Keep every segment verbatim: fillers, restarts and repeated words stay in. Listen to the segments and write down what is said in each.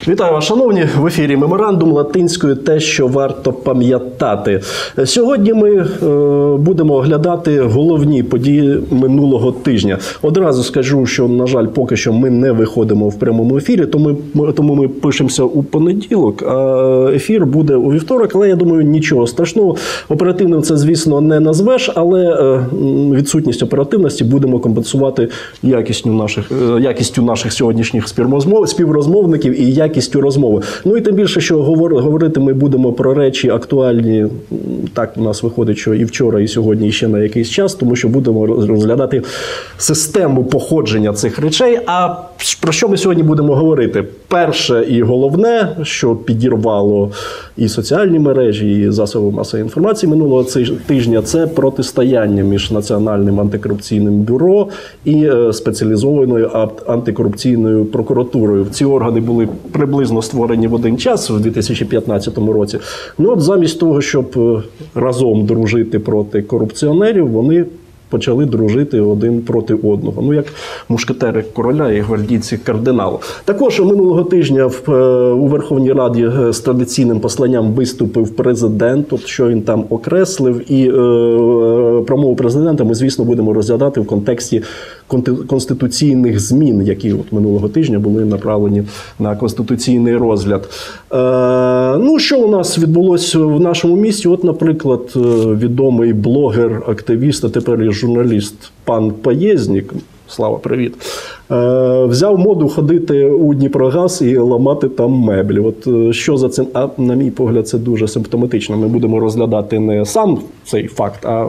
Вітаю вас, шановні! В ефірі «Меморандум» латинською «Те, що варто пам'ятати». Сьогодні ми е, будемо оглядати головні події минулого тижня. Одразу скажу, що, на жаль, поки що ми не виходимо в прямому ефірі, тому ми, тому ми пишемося у понеділок, а ефір буде у вівторок. Але, я думаю, нічого страшного. Оперативним це, звісно, не назвеш, але е, відсутність оперативності будемо компенсувати якістю наших, е, якістю наших сьогоднішніх співрозмовників і якістю якістю розмови. Ну і тим більше, що говорити ми будемо про речі актуальні, так у нас виходить, що і вчора, і сьогодні, і ще на якийсь час, тому що будемо розглядати систему походження цих речей. А про що ми сьогодні будемо говорити? Перше і головне, що підірвало і соціальні мережі, і засоби масової інформації минулого тижня, це протистояння між Національним антикорупційним бюро і спеціалізованою антикорупційною прокуратурою. Ці органи були приблизно створені в один час, в дві тисячі п'ятнадцятому році. Ну от замість того, щоб разом дружити проти корупціонерів, вони почали дружити один проти одного. Ну, як мушкетери короля і гвардійці кардиналу. Також минулого тижня в, у Верховній Раді з традиційним посланням виступив президент, от що він там окреслив. І е, промову президента ми, звісно, будемо розглядати в контексті конституційних змін, які от минулого тижня були направлені на конституційний розгляд. Е, ну, що у нас відбулося в нашому місті? От, наприклад, відомий блогер, активіст, а тепер і журналіст пан Поєзнік, Слава, привіт, е, взяв моду ходити у Дніпрогаз і ламати там меблі. От що за цим? А на мій погляд, це дуже симптоматично. Ми будемо розглядати не сам цей факт, а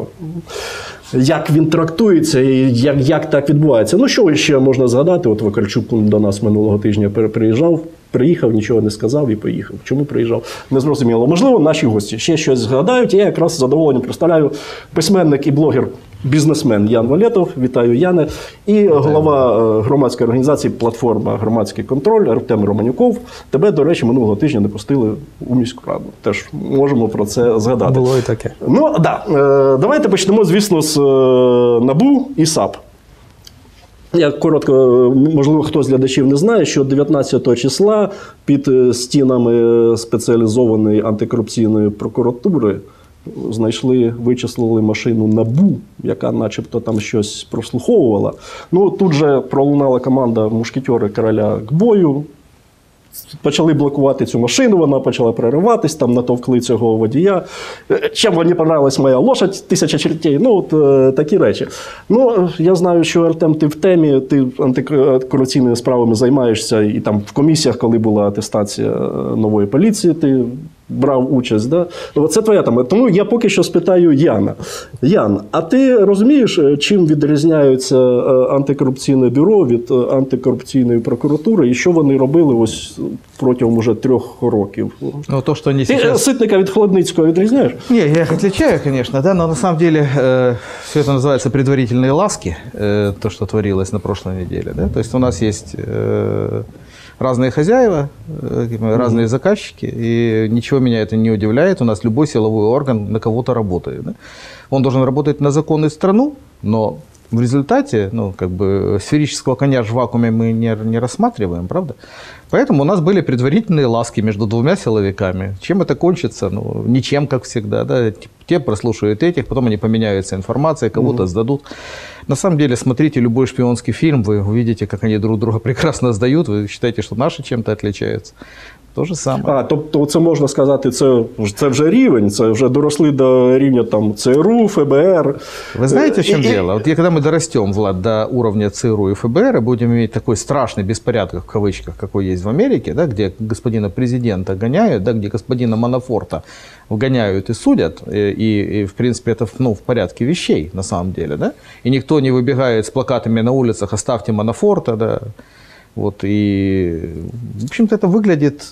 як він трактується і як, як так відбувається. Ну, що ще можна згадати? От Вакарчук до нас минулого тижня приїжджав, приїхав, нічого не сказав і поїхав. Чому приїжджав? Не зрозуміло. Можливо, наші гості ще щось згадають. Я якраз з задоволенням представляю письменник і блогер, бізнесмен Ян Валєтов. Вітаю, Яне. І голова громадської організації «Платформа Громадський контроль» Артем Романюков. Тебе, до речі, минулого тижня не пустили у міську раду. Теж можемо про це згадати. Було і таке. Ну, так. Да. Давайте почнемо, звісно, з НАБУ і САП. Я коротко, можливо, хтось з глядачів не знає, що дев'ятнадцятого числа під стінами спеціалізованої антикорупційної прокуратури знайшли, вичислили машину НАБУ, яка начебто там щось прослуховувала. Ну, тут же пролунала команда мушкетери короля к бою. Почали блокувати цю машину, вона почала перериватись, там натовкли цього водія. Чим мені понравилась моя лошадь, тисяча чертей, ну от е, такі речі. Ну, я знаю, що, Артем, ти в темі, ти антикорупційними справами займаєшся, і там в комісіях, коли була атестація нової поліції, ти брав участь, да? Це твоя тема. Тому я поки що спитаю Яна. Ян, а ти розумієш, чим відрізняється антикорупційне бюро від антикорупційної прокуратури, і що вони робили ось протягом уже трьох років? Ну, то, что они Ти сейчас... Ситника від Холодницького відрізняєш? Не, я их отличаю, конечно, да, но на самом деле э, все это называется предварительные ласки, э, то, что творилось на прошлой неделе, да, то есть у нас есть э, разные хозяева, э, разные заказчики, и ничего меня это не удивляет, у нас любой силовой орган на кого-то работает, да? Он должен работать на закон и страну, но в результате, ну, как бы, сферического коня в вакууме мы не, не рассматриваем, правда? Поэтому у нас были предварительные ласки между двумя силовиками. Чем это кончится? Ну, ничем, как всегда. Да? Те прослушают этих, потом они поменяются информацией, кого-то mm-hmm. сдадут. На самом деле, смотрите любой шпионский фильм, вы увидите, как они друг друга прекрасно сдают, вы считаете, что наши чем-то отличаются. То же саме. А, тобто це можна сказати, це, це вже рівень, це вже доросли до рівня там ЦРУ, ФБР. Вы знаете, в чем и, дело? Вот когда мы дорастем, Влад, до уровня ЦРУ и ФБР, и будем иметь такой страшный беспорядок, в кавычках, какой есть в Америке, да, где господина президента гоняют, да, где господина Манафорта вгоняют и судят, и, и в принципе, это ну, в порядке вещей, на самом деле, да, и никто не выбегает с плакатами на улицах «Оставьте Манафорта», да. Вот, и, в общем-то, это выглядит,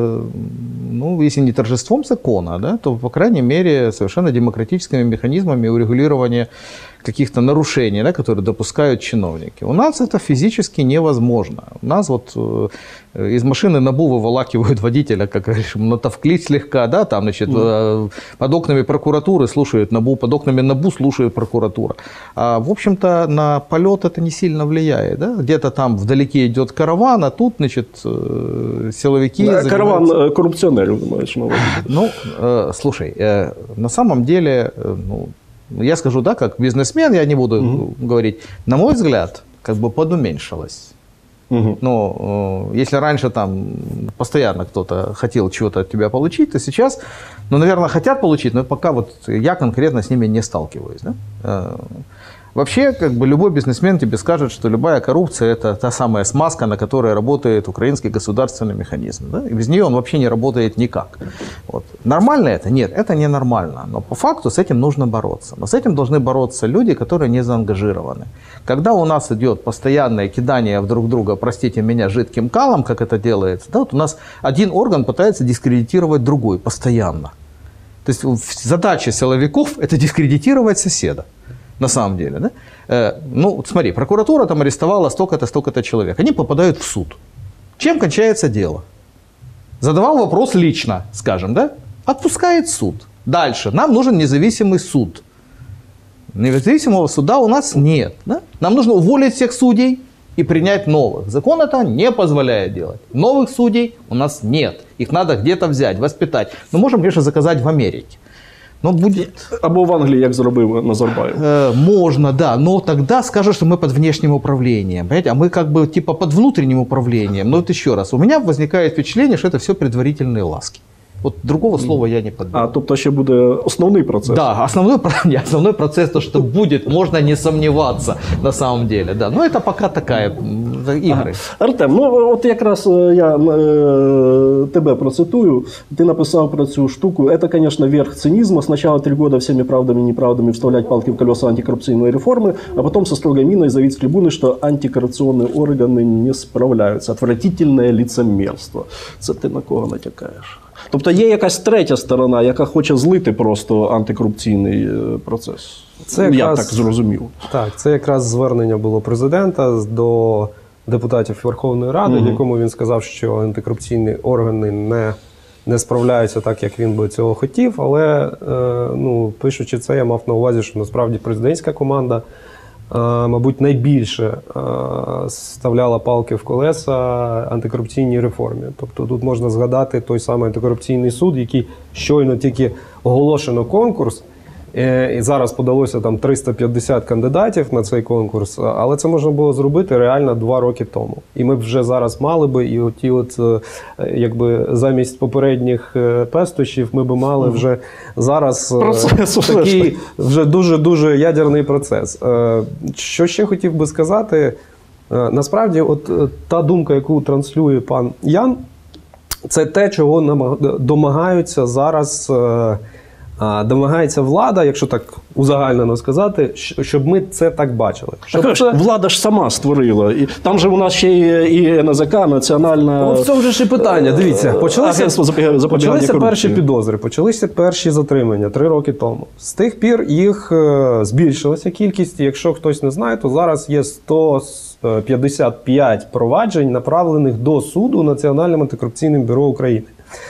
ну, если не торжеством закона, да, то, по крайней мере, совершенно демократическими механизмами урегулирования каких-то нарушений, да, которые допускают чиновники. У нас это физически невозможно. У нас вот э, из машины НАБУ выволакивают водителя, как говоришь, натовкли слегка, да, там, значит, mm. под окнами прокуратуры слушают НАБУ, под окнами НАБУ слушает прокуратура. А, в общем-то, на полет это не сильно влияет. Да? Где-то там вдалеке идет караван, а тут, значит, силовики... Да, караван коррупционеров, думаешь, на увазі. Ну, э, слушай, э, на самом деле, э, ну, я скажу, да, как бизнесмен, я не буду угу. говорить, на мой взгляд, как бы подуменьшилось. Угу. Ну, э, если раньше там постоянно кто-то хотел чего-то от тебя получить, то сейчас, ну, наверное, хотят получить, но пока вот я конкретно с ними не сталкиваюсь. Да? Э, Вообще, как бы любой бизнесмен тебе скажет, что любая коррупция – это та самая смазка, на которой работает украинский государственный механизм. Да? И без нее он вообще не работает никак. Вот. Нормально это? Нет, это не нормально. Но по факту с этим нужно бороться. Но с этим должны бороться люди, которые не заангажированы. Когда у нас идет постоянное кидание в друг друга, простите меня, жидким калом, как это делается, да, вот у нас один орган пытается дискредитировать другой постоянно. То есть задача силовиков – это дискредитировать соседа. На самом деле, да? Э, ну, вот смотри, прокуратура там арестовала столько-то, столько-то человек. Они попадают в суд. Чем кончается дело? Задавал вопрос лично, скажем, да? Отпускает суд. Дальше. Нам нужен независимый суд. Независимого суда у нас нет. Да? Нам нужно уволить всех судей и принять новых. Закон это не позволяет делать. Новых судей у нас нет. Их надо где-то взять, воспитать. Мы можем, конечно, заказать в Америке. Но будет... Або в Англии, як зробив Назарбаєв. Э, можно, да, но тогда скажут, что мы под внешним управлением, понимаете? А мы как бы типа под внутренним управлением. Но вот еще раз, у меня возникает впечатление, что это все предварительные ласки. Вот другого слова я не подберу. А, тобто ще буде основний процес? Да, основной, не, основной процесс, то, что будет, можно не сомневаться на самом деле. Да. Но это пока такая игры. Ага. Артем, ну от якраз я е, тебе процитую. Ти написав про цю штуку. Это, конечно, верх цинизма. Сначала три года всеми правдами и неправдами вставлять палки в колеса антикоррупционной реформы, а потом со строгой миной заявить с трибуны, что антикоррупционные органы не справляются. Отвратительное лицемерство. Це ти на кого натякаєш? Тобто є якась третя сторона, яка хоче злити просто антикорупційний процес. Це якраз, якраз, я так зрозумів. Так, це якраз звернення було президента до депутатів Верховної Ради, угу. в якому він сказав, що антикорупційні органи не, не справляються так, як він би цього хотів. Але, е, ну, пишучи це, я мав на увазі, що насправді президентська команда мабуть, найбільше вставляла палки в колеса антикорупційній реформі. Тобто тут можна згадати той самий антикорупційний суд, який щойно тільки оголошено конкурс, і зараз подалося там триста п'ятдесят кандидатів на цей конкурс, але це можна було зробити реально два роки тому. І ми б вже зараз мали би, і оті от, якби замість попередніх пестощів, ми б мали вже зараз процес, такий вже дуже-дуже ядерний процес. Що ще хотів би сказати, насправді от та думка, яку транслює пан Ян, це те, чого домагаються зараз домагається влада, якщо так узагальнено сказати, щоб ми це так бачили. Щоб так, це... Влада ж сама створила. І там же у нас ще і ен зе ка, Національна... От це вже ж і питання. Дивіться, почалися, почалися перші підозри, почалися перші затримання три роки тому. З тих пір їх збільшилася кількість. Якщо хтось не знає, то зараз є сто п'ятдесят п'ять проваджень, направлених до суду Національним антикорупційним бюро України.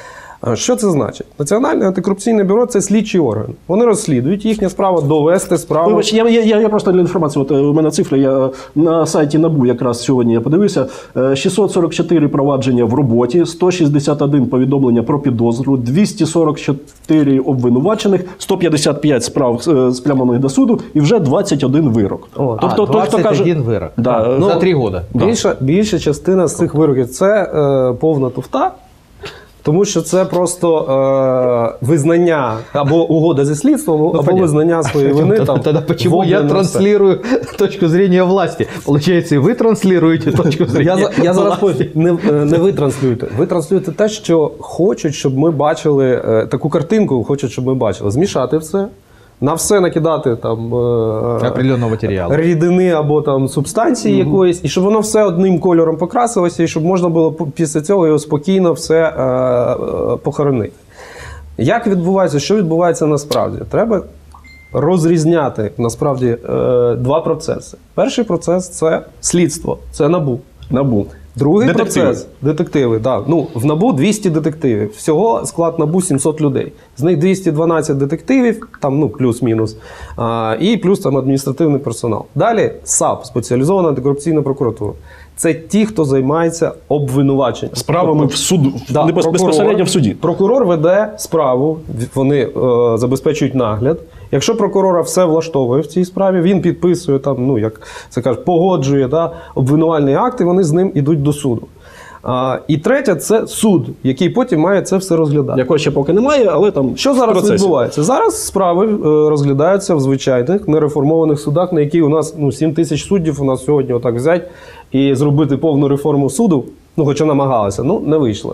Що це значить? Національне антикорупційне бюро – це слідчий орган. Вони розслідують, їхня справа довести справу. Вибач, я, я, я просто для інформації, от у мене цифри, я на сайті НАБУ якраз сьогодні я подивився, шістсот сорок чотири провадження в роботі, сто шістдесят один повідомлення про підозру, двісті сорок чотири обвинувачених, сто п'ятдесят п'ять справ спрямованих до суду і вже двадцять один вирок. О, тобто, а, двадцять один каже, вирок да, ну, за три роки. Більша, більша частина з цих вироків – це е, повна туфта. Тому що це просто е, визнання або угода зі слідством, ну, або понятно. Визнання своєї вини. Там, тогда почему я транслирую точку зрения власти? Получается, и вы транслируете точку зрения я, власти. Я зараз не, не ви транслюєте. Ви транслюєте те, що хочуть, щоб ми бачили, е, таку картинку хочуть, щоб ми бачили. Змішати все. На все накидати там определенного матеріалу, рідини або там субстанції mm-hmm. якоїсь, і щоб воно все одним кольором покрасилося, і щоб можна було після цього його спокійно все е- е- похоронити. Як відбувається, що відбувається насправді? Треба розрізняти насправді е, два процеси. Перший процес – це слідство, це НАБУ. НАБУ. Другий Детективи. процес – детективи. Да. Ну, в НАБУ двісті детективів. Всього склад НАБУ сімсот людей. З них двісті дванадцять детективів, там, ну, плюс-мінус, а, і плюс там адміністративний персонал. Далі САП, спеціалізована антикорупційна прокуратура. Це ті, хто займається обвинуваченням. Справами в суду, Да, не прокурор- безпосередньо в суді. Прокурор веде справу, вони е, забезпечують нагляд. Якщо прокурора все влаштовує в цій справі, він підписує там, ну як це кажуть, погоджує да, обвинувальний акт, і вони з ним йдуть до суду. А, і третє це суд, який потім має це все розглядати. Якого ще поки немає, але там Що в зараз процесі. відбувається? Зараз справи е, розглядаються в звичайних нереформованих судах, на які у нас ну, сім тисяч суддів у нас сьогодні отак взять і зробити повну реформу суду, ну хоча намагалися, ну не вийшло.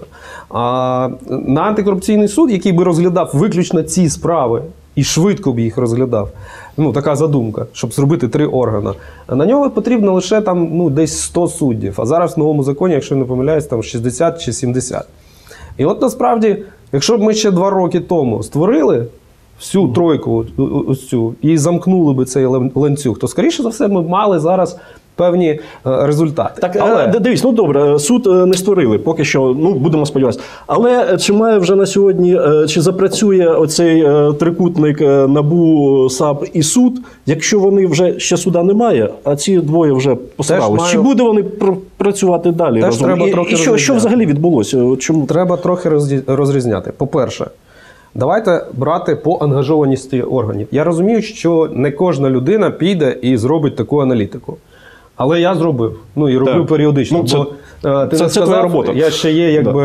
А на антикорупційний суд, який би розглядав виключно ці справи і швидко б їх розглядав, ну така задумка, щоб зробити три органи, на нього потрібно лише там ну, десь сто суддів, а зараз в новому законі, якщо не помиляюсь, там шістдесят чи сімдесят. І от насправді, якщо б ми ще два роки тому створили всю тройку ось цю і замкнули би цей ланцюг, то, скоріше за все, ми б мали зараз певні е, результати. Так, Але але... дивись, ну добре, суд е, не створили, поки що, ну будемо сподіватися. Але чи має вже на сьогодні, е, чи запрацює оцей е, трикутник е, НАБУ, САП і суд, якщо вони вже ще суда немає, а ці двоє вже постарались? маю- Чи буде вони пр- працювати далі Теж разом? треба І, трохи і що, що розрізняти. взагалі відбулося? От Чому? треба трохи розрі- розрізняти. По-перше, давайте брати по ангажованості органів. Я розумію, що не кожна людина піде і зробить таку аналітику. Але я зробив. Ну і роблю Так. періодично. Ну, це- бо, е, ти це- не це твоя сказав, робота. Я ще є якби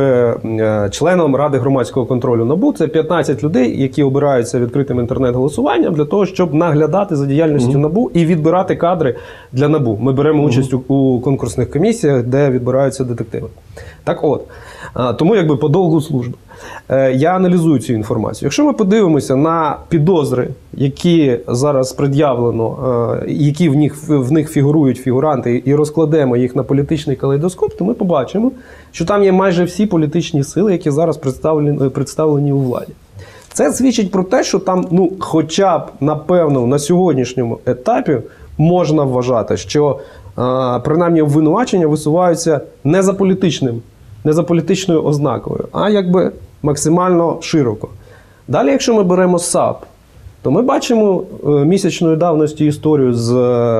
е, членом Ради громадського контролю НАБУ. Це п'ятнадцять людей, які обираються відкритим інтернет-голосуванням для того, щоб наглядати за діяльністю НАБУ і відбирати кадри для НАБУ. Ми беремо участь у, у конкурсних комісіях, де відбираються детективи. Так от, е, тому якби по довгу службу. Е, Я аналізую цю інформацію. Якщо ми подивимося на підозри, які зараз пред'явлено, е, які в них, в них фігурують фігуранти, і розкладемо їх на політичний калейдоскоп, то ми побачимо, що там є майже всі політичні сили, які зараз представлені, представлені у владі. Це свідчить про те, що там, ну, хоча б, напевно, на сьогоднішньому етапі можна вважати, що е, принаймні обвинувачення висуваються не за політичним, не за політичною ознакою, а якби максимально широко. Далі, якщо ми беремо САП, то ми бачимо е, місячної давності історію з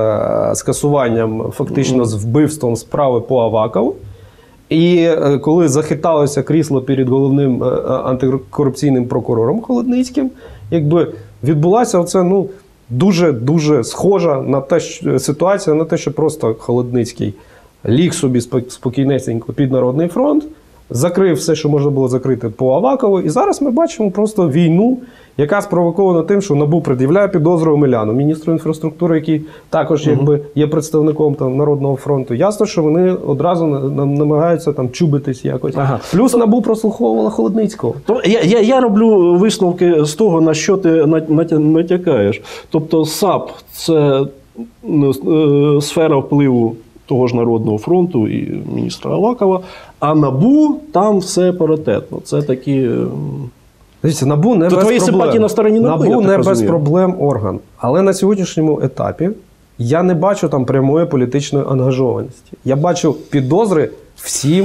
е, скасуванням, фактично з вбивством справи по Авакову. І е, коли захиталося крісло перед головним е, антикорупційним прокурором Холодницьким, якби відбулася оце, ну, дуже-дуже схожа на те, що, ситуація на те, що просто Холодницький ліг собі спок- спокійнесенько під Народний фронт, закрив все, що можна було закрити по Авакову, і зараз ми бачимо просто війну, яка спровокована тим, що НАБУ пред'являє підозру Омеляну, міністру інфраструктури, який також якби є представником там Народного фронту. Ясно, що вони одразу на- на- намагаються там чубитись якось. Ага. Плюс НАБУ прослуховувала Холодницького. То я, я, я роблю висновки з того, на що ти нат- нат- натякаєш. Тобто САП – це ну, е, сфера впливу того ж Народного фронту і міністра Авакова, а НАБУ там все паритетно. Це такі... е, Дивіться, НАБУ не То без твої проблем. симпатії на стороні НАБУ, я НАБУ так не без розумію. проблем орган. Але на сьогоднішньому етапі я не бачу там прямої політичної ангажованості. Я бачу підозри всім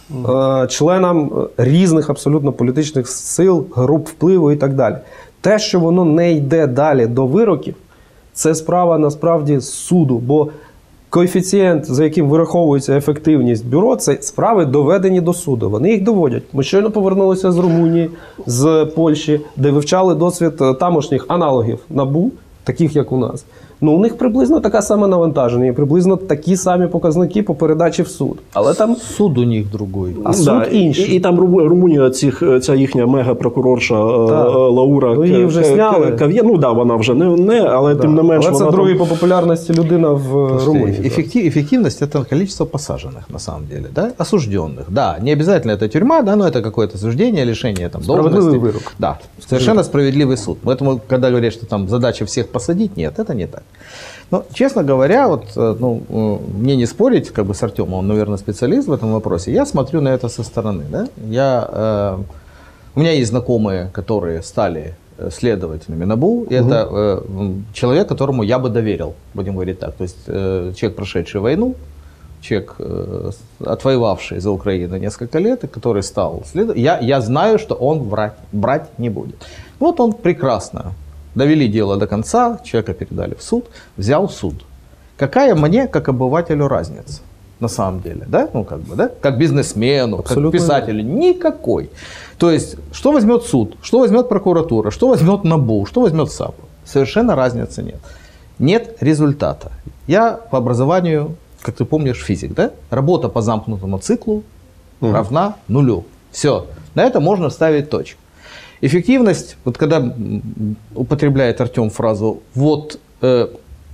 е, членам різних абсолютно політичних сил, груп впливу і так далі. Те, що воно не йде далі до вироків, це справа насправді суду, бо коефіцієнт, за яким вираховується ефективність бюро, це справи доведені до суду. Вони їх доводять. Ми щойно повернулися з Румунії, з Польщі, де вивчали досвід тамошніх аналогів НАБУ, таких як у нас. Ну, у них приблизно така сама навантаження, і приблизно такі самі показники по передачі в суд. Але там Суд у них другой. А суд да, інший. І, і там Руму- Румунія, цих, ця їхня мега-прокурорша е, Так. е, Лаура Ну, її вже К- К- зняли. Кав'є. Ну так, да, вона вже не, не але Да. тим не менш Але це вона другий там... по популярності людина в Румунії. Эффектив- эффективность – это количество посаженных, на самом деле, да? Осужденных. Да, не обязательно это тюрьма, да, но это какое-то осуждение, лишение там, Справедливый должности. вырок. Да, совершенно справедливый суд. Поэтому, когда говорят, что там задача всех посадить, нет, это не так. Но, честно говоря, вот, э, ну, э, мне не спорить как бы с Артемом, он, наверное, специалист в этом вопросе. Я смотрю на это со стороны. Да? Я, э, у меня есть знакомые, которые стали э, следователями НАБУ. И это э, человек, которому я бы доверил, будем говорить так. То есть э, человек, прошедший войну, человек, э, отвоевавший за Украину несколько лет, и который стал следователем. Я, я знаю, что он врать, брать не будет. Вот он прекрасно. Довели дело до конца, человека передали в суд, взял суд. Какая мне, как обывателю, разница? На самом деле, да? Ну, как бы, да? Как бизнесмену, Абсолютно как писателю. Никакой. То есть, что возьмет суд, что возьмет прокуратура, что возьмет НАБУ, что возьмет САП? Совершенно разницы нет. Нет результата. Я по образованию, как ты помнишь, физик, да? Работа по замкнутому циклу угу. равна нулю. Все. На это можно ставить точку. Эффективность, вот когда употребляет Артем фразу «вот э,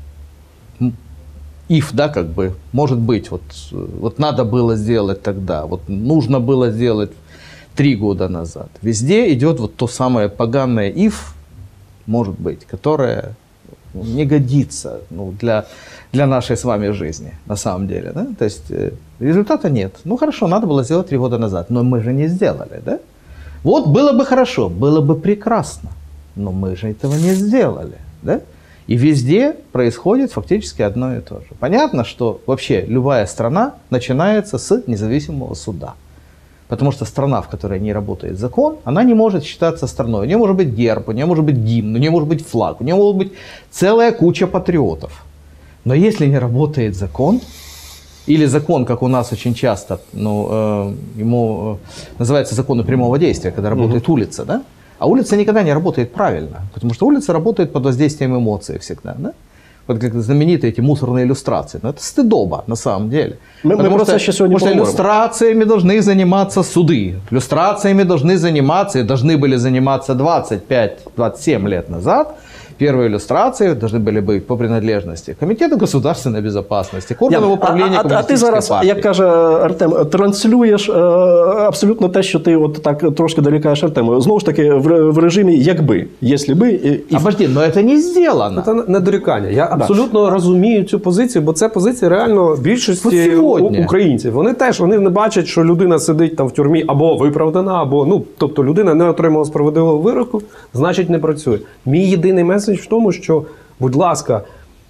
if», да, как бы, может быть, вот, вот надо было сделать тогда, вот нужно было сделать три года назад. Везде идет вот то самое поганое if, может быть, которое не годится ну, для, для нашей с вами жизни, на самом деле. Да? То есть э, результата нет. Ну хорошо, надо было сделать три года назад, но мы же не сделали, да? Вот было бы хорошо, было бы прекрасно, но мы же этого не сделали, да? И везде происходит фактически одно и то же. Понятно, что вообще любая страна начинается с независимого суда. Потому что страна, в которой не работает закон, она не может считаться страной. У нее может быть герб, у нее может быть гимн, у нее может быть флаг, у нее может быть целая куча патриотов. Но если не работает закон, или закон, как у нас очень часто, ну, э, ему э, называется закон прямого действия, когда работает угу. улица, да? А улица никогда не работает правильно, потому что улица работает под воздействием эмоций всегда, да? Вот как знаменитые эти мусорные иллюстрации. Но это стыдоба на самом деле. Мы, потому мы что, просто сегодня потому что иллюстрациями должны заниматься суды. Иллюстрациями должны заниматься, и должны были заниматься двадцать пять - двадцать семь лет назад. Первые иллюстрации должны были быть по принадлежності Комітету государственної безопасности, к органам управління а, а, а ти зараз, партії. як каже Артем, транслюєш е, абсолютно те, що ти от так трошки дорікаєш Артему. Знову ж таки, в, в режимі якби, якщо би. І... Обожди, но это не сделано. Це не дорікання. Я абсолютно да. розумію цю позицію, бо це позиція реально більшості українців. Вони теж вони не бачать, що людина сидить там в тюрмі або виправдана, або, ну, тобто людина не отримала справедливого вироку, значить не працює. Мій єдиний меседж в тому, що, будь ласка,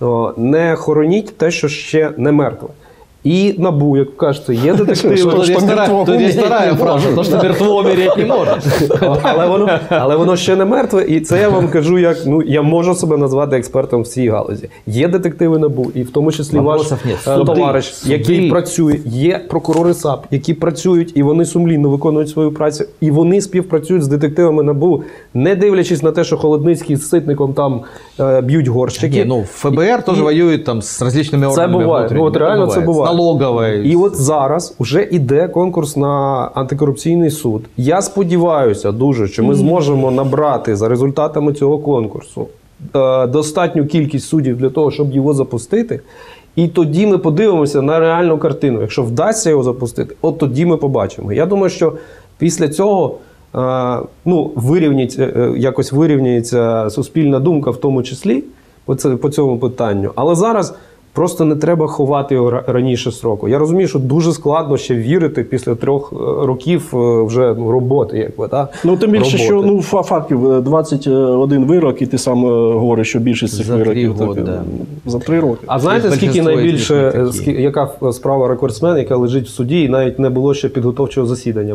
не хороніть те, що ще не мертве. І НАБУ, як кажете, є детективи. Тут є стара фраза, то, що мертво умереть не може. Але воно, але воно ще не мертве, і це я вам кажу, як, ну, я можу себе назвати експертом в цій галузі. Є детективи НАБУ, і в тому числі ваш товариш, який працює, є прокурори САП, які працюють, і вони сумлінно виконують свою працю, і вони співпрацюють з детективами НАБУ, не дивлячись на те, що Холодницький з Ситником там е, б'ють горщики. Ні, ну, ФБР теж воює там з различними органами. Це буває, ну, от реально це буває. Налогової. І от зараз вже йде конкурс на антикорупційний суд. Я сподіваюся дуже, що ми зможемо набрати за результатами цього конкурсу е, достатню кількість суддів для того, щоб його запустити. І тоді ми подивимося на реальну картину. Якщо вдасться його запустити, от тоді ми побачимо. Я думаю, що після цього е, ну, вирівняється, е, якось вирівняється суспільна думка в тому числі по, це, по цьому питанню. Але зараз просто не треба ховати його раніше строку. Я розумію, що дуже складно ще вірити після трьох років вже ну, роботи. Якби, так? Ну, тим більше, роботи. Що ну, фактів двадцять один вирок, і ти сам говориш, що більшість цих вироків год, так, да. за три роки. А знаєте, скільки найбільше, скільки, яка справа рекордсмен, яка лежить в суді, і навіть не було ще підготовчого засідання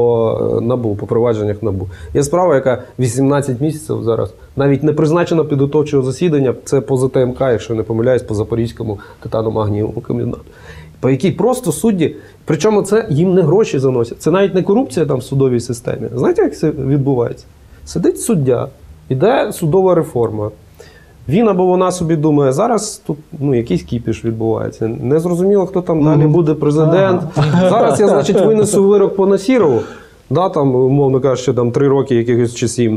по НАБУ, по провадженнях НАБУ. Є справа, яка вісімнадцять місяців зараз, навіть не призначено підготовчого засідання, це поза ТМК, якщо не помиляюсь, по Запорізькому титано-магнієвому комбінату, по якій просто судді, причому це їм не гроші заносять, це навіть не корупція там в судовій системі. Знаєте, як це відбувається? Сидить суддя, іде судова реформа, він або вона собі думає, зараз тут ну, якийсь кіпіш відбувається, не зрозуміло, хто там далі буде президент, зараз я, значить, винесу вирок по Насірову, да, там, умовно кажучи, там три роки якихось чи сім.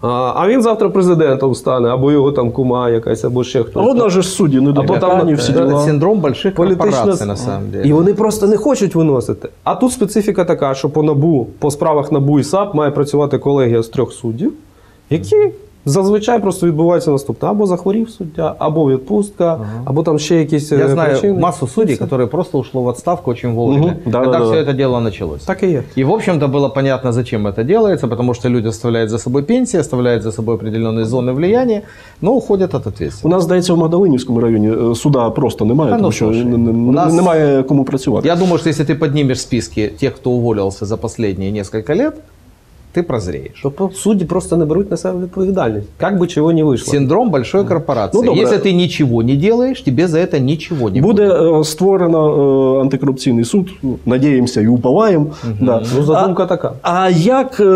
А він завтра президентом стане, або його там кума якась, або ще хтось. А воно ж судді, не допитані, всі діла. Синдром больших корпорацій, на самом деле. І вони просто не хочуть виносити. А тут специфіка така, що по НАБУ, по справах НАБУ і САП має працювати колегія з трьох суддів, які Зазвичай просто відбувається наступне. Або захворів суддя, або відпустка, ага. або там ще якісь Я причини. знаю массу судей, которые просто ушло в отставку очень вовремя, Угу. Да, когда да, все да. это дело началось. Так и есть. И, в общем-то, было понятно, зачем это делается, потому что люди оставляют за собой пенсии, оставляют за собой определенные зоны влияния, но уходят от У ответственности. нас, здається, в Магдалинівському районі е, суда просто немає, Та ну, тому що слушай, н- н- у нас- немає кому працювати. Я думаю, что если ты поднимешь списки тех, кто уволился за последние несколько лет, ты прозреешь. Тобто судді просто не беруть на себе відповідальність. Як би чого не вийшло. Синдром большой корпорации. Ну, добре. Если ты ничего не делаешь, тебе за это ничего не Буде будет. е, створено е, антикорупційний суд, ну, надіємося і уповаємо. Да. Ну, задумка така. А як, е,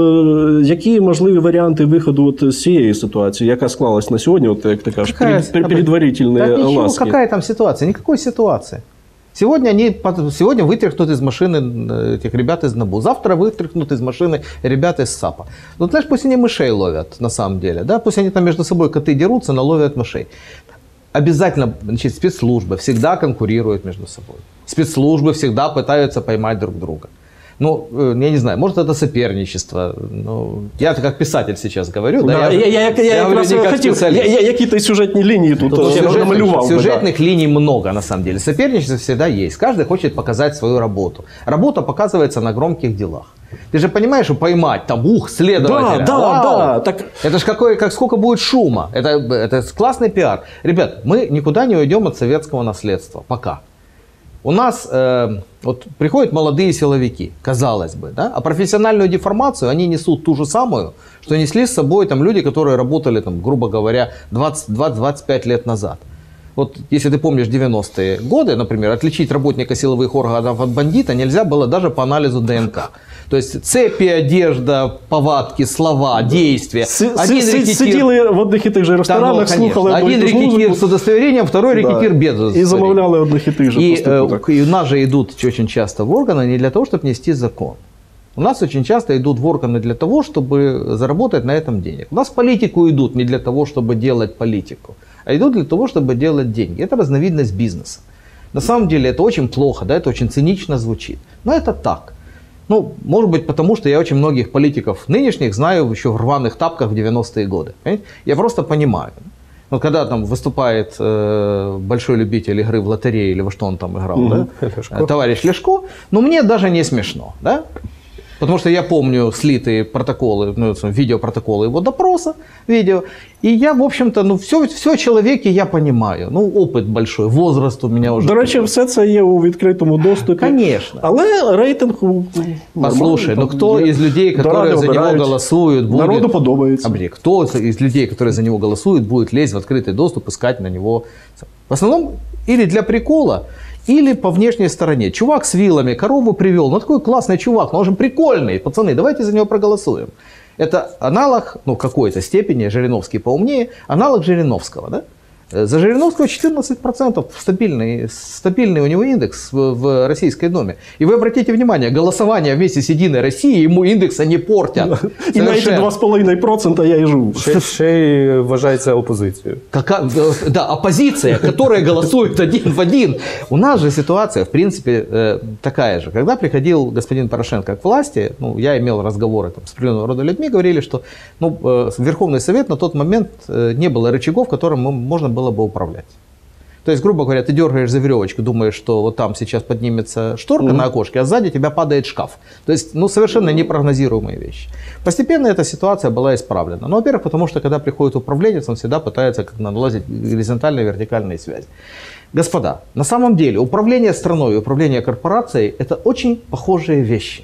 які можливі варіанти виходу от з цієї ситуації, яка склалась на сьогодні, от, як ти кажеш, Какая- перед- перед- передварительні Да ничего, ласки? какая там ситуация? Никакой ситуации. Сегодня они под- сегодня вытряхнут из машины э, этих ребят из НАБУ. Завтра вытряхнут из машины ребят из САПа. Ну, знаешь, пусть они мышей ловят, на самом деле. Да? Пусть они там между собой коты дерутся, но ловят мышей. Обязательно, значит, спецслужбы всегда конкурируют между собой. Спецслужбы всегда пытаются поймать друг друга. Ну, э, я не знаю, может, это соперничество. Ну, я как писатель сейчас говорю. Да, Да, я, я, я, я, говорю якраз не как хотів, я, специалист. я, які-то сюжетні лінії тут Тут е, сюжетных, намалював. би, да. сюжетных линий много, на самом деле. Соперничество всегда есть. Каждый хочет показать свою работу. Работа показывается на громких делах. Ты же понимаешь, что поймать там, ух, следователя. Да, да, вау! да, так- Это же какой, как сколько будет шума. Это, это классный пиар. Ребят, мы никуда не уйдем от советского наследства. Пока. У нас э, вот приходят молодые силовики, казалось бы, да, а профессиональную деформацию они несут ту же самую, что несли с собой там люди, которые работали, там, грубо говоря, двадцать-двадцать пять лет назад. Вот если ты помнишь девяностые годы, например, отличить работника силовых органов от бандита нельзя было даже по анализу ДНК. То есть цепи, одежда, повадки, слова, действия. Си- Один си- рэкетир- Сиділи в одних і тих же Да, ну, ресторанах, конечно. слухали одну і Один ту ж рэкетир музику. с удостоверением, второй Да. рэкетир без удостоверения. І замовляли одних і тих же. И, по степу, так. э, и у нас же идут очень часто в органы не для того, чтобы нести закон. У нас очень часто идут в органы для того, чтобы заработать на этом денег. У нас в политику идут не для того, чтобы делать политику, а идут для того, чтобы делать деньги. Это разновидность бизнеса. На самом деле это очень плохо, да, это очень цинично звучит. Но это так. Ну, может быть, потому что я очень многих политиков нынешних знаю еще в рваных тапках в девяностые годы. Понимаете? Я просто понимаю. Вот когда там выступает э, большой любитель игры в лотерею или во что он там играл, Мгм. да? Лешко. Э, товарищ Лешко, ну мне даже не смешно, да? Потому что я помню слитые протоколы, ну, видеопротоколы его допроса, видео. И я, в общем-то, ну, все, все о человеке я понимаю. Ну, опыт большой, возраст у меня уже. До речі, все це є у відкритому доступі. Конечно. Але рейтинг у- Послушай, ну нормальний, кто там є. из людей, До ради которые за него обирають. голосуют, будет... Народу подобається. Обри, кто из людей, которые за него голосуют, будет лезть в открытый доступ, искать на него... В основном или для прикола, или по внешней стороне. Чувак с вилами корову привел. Ну, такой классный чувак, но он же прикольный. Пацаны, давайте за него проголосуем. Это аналог, ну, в какой-то степени, Жириновский поумнее, аналог Жириновского, да? За Жириновского четырнадцать процентов стабильный, стабильный у него индекс в, в Российской Думе. И вы обратите внимание, голосование вместе с Единой Россией ему индекса не портят. І на ці Совершенно. два з половиною відсотки я і живу. Ще, ще й вважається опозицією. Кака- да, оппозиция, которая голосует один в один. У нас же ситуация, в принципе, э, такая же. Когда приходил господин Порошенко к власти, ну, я имел разговоры там, с определенного рода людьми, говорили, что ну, э, Верховный Совет на тот момент э, не было рычагов, которым мы- можно было бы управлять. То есть, грубо говоря, ты дергаешь за веревочку, думаешь, что вот там сейчас поднимется шторка на окошке, а сзади тебя падает шкаф. То есть, ну, совершенно непрогнозируемые вещи. Постепенно эта ситуация была исправлена. Ну, во-первых, потому что, когда приходит управленец, он всегда пытается как наладить горизонтальные и вертикальные связи. Господа, на самом деле, управление страной и управление корпорацией – это очень похожие вещи.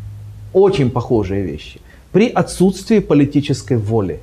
Очень похожие вещи. При отсутствии политической воли.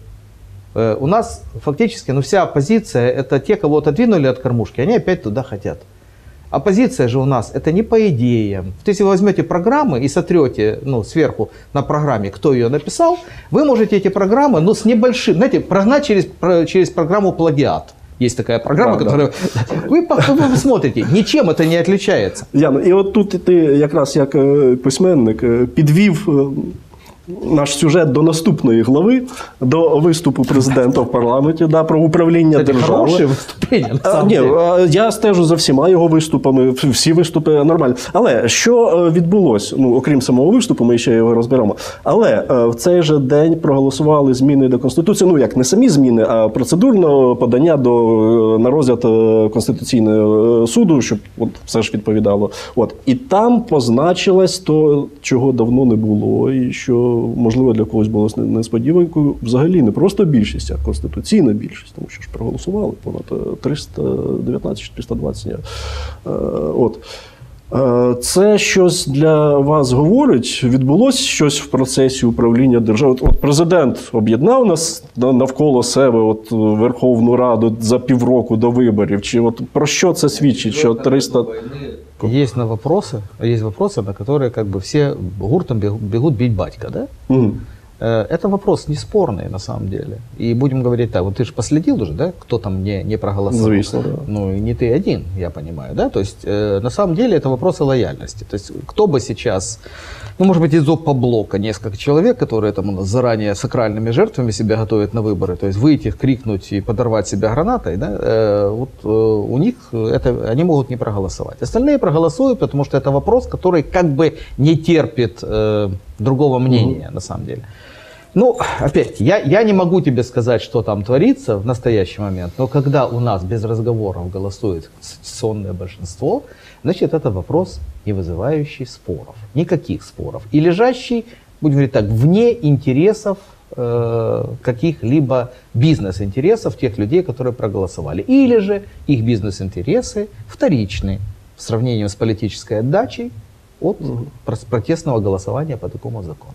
Э, У нас фактически ну, вся оппозиция – это те, кого отодвинули от кормушки, они опять туда хотят. Оппозиция же у нас – это не по идеям. Вот если вы возьмете программы и сотрете ну, сверху на программе, кто ее написал, вы можете эти программы ну, с небольшим, знаете, прогнать через, про- через программу плагиат. Есть такая программа, Да, да. которая… Вы, по- вы смотрите, ничем это не отличается. Яна, і от тут ти якраз як е, письменник е, підвів наш сюжет до наступної глави, до виступу президента в парламенті, да, про управління Кстати, державою. хорошее выступление, на А, самом ні, деле. а, я стежу за всіма його виступами, всі виступи нормально. Але що е, відбулося? Ну, окрім самого виступу, ми ще його розберемо. Але е, в цей же день проголосували зміни до Конституції. Ну, як не самі зміни, а процедурно подання до, е, на розгляд е, Конституційного суду, щоб от, все ж відповідало. От. І там позначилось то, чого давно не було, і що, можливо, для когось було несподіванкою. Взагалі не просто більшість, а конституційна більшість, тому що ж проголосували понад триста дев'ятнадцять чи триста двадцять. Е, От. Е, Це щось для вас говорить? Відбулося щось в процесі управління державою? От президент об'єднав нас навколо себе от Верховну Раду за півроку до виборів. Чи от про що це свідчить? Що триста... Есть на вопросы, есть вопросы, на которые как бы все гуртом бегут, бегут бить батька, да? Угу. Э, Это вопрос неспорный на самом деле. И будем говорить так, вот ты же последил уже, да, кто там не, не проголосовал. Звісно, да. Ну и не ты один, я понимаю, да? То есть э, на самом деле это вопросы лояльности. То есть кто бы сейчас, ну может быть из оппоблока несколько человек, которые там у нас заранее сакральными жертвами себя готовят на выборы, то есть выйти, крикнуть и подорвать себя гранатой, да, э, вот э, у них это, они могут не проголосовать. Остальные проголосуют, потому что это вопрос, который как бы не терпит э, другого мнения, угу. на самом деле. Ну, опять, я, я не могу тебе сказать, что там творится в настоящий момент, но когда у нас без разговоров голосует конституционное большинство, значит, это вопрос, не вызывающий споров. Никаких споров. И лежащий, будем говорить так, вне интересов э, каких-либо бизнес-интересов тех людей, которые проголосовали. Или же их бизнес-интересы вторичны в сравнении с политической отдачей от протестного голосування по такому закону.